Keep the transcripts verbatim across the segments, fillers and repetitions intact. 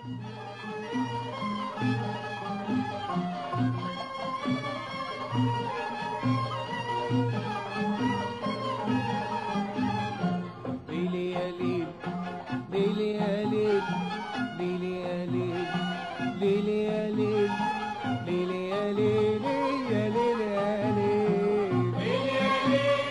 ليلي يا ليل ليلي يا ليل ليلي يا ليل ليلي يا ليل ليلي يا ليل يا ليل يا ليل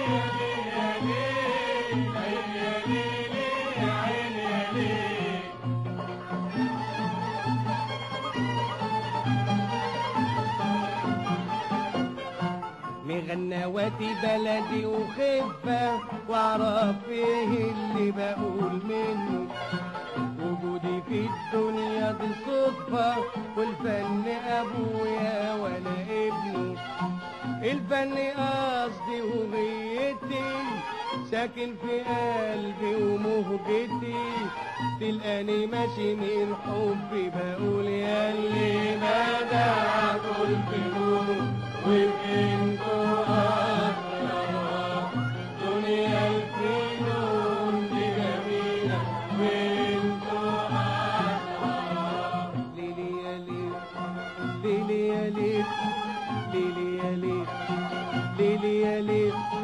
مغنواتي بلدي وخفة واعرف ايه اللي بقول منه، وجودي في الدنيا دي صدفة، والفن ابويا وانا ابنه. الفن قصدي وغيتي ساكن في قلبي ومهجتي، تلقاني ماشي من حبي بقول ياللي بدعتوا الفنون وانتوا أسرار دنيا الفنون دي جميلة وانتوا أسرار. ليلي يا ليل ليلي يا ليل ليلي يا ليل ليلي يا ليل